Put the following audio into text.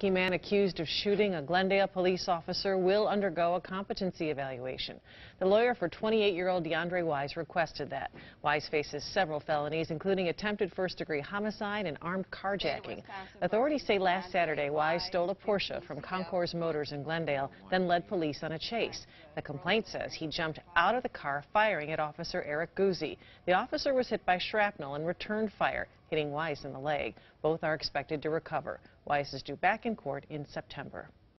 Kentucky man accused of shooting a Glendale police officer will undergo a competency evaluation. The lawyer for 28-year-old DeAndre Wise requested that. Wise faces several felonies, including attempted first-degree homicide and armed carjacking. Authorities say last Saturday, Wise stole a Porsche from Concours Motors in Glendale, then led police on a chase. The complaint says he jumped out of the car, firing at Officer Eric Guzzi. The officer was hit by shrapnel and returned fire, hitting Wise in the leg. Both are expected to recover. Wise is due back in court in September.